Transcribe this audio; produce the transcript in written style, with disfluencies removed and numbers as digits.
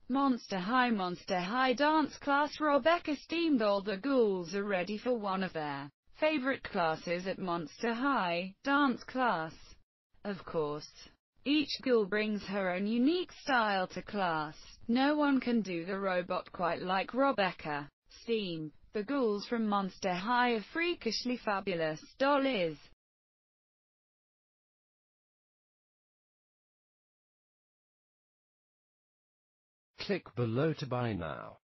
Monster High dance class. Robecca steamed. All the ghouls are ready for one of their favorite classes at Monster High dance class. Of course, each ghoul brings her own unique style to class. No one can do the robot quite like Robecca. Steam. The ghouls from Monster High are freakishly fabulous. Dollies. Click below to buy now.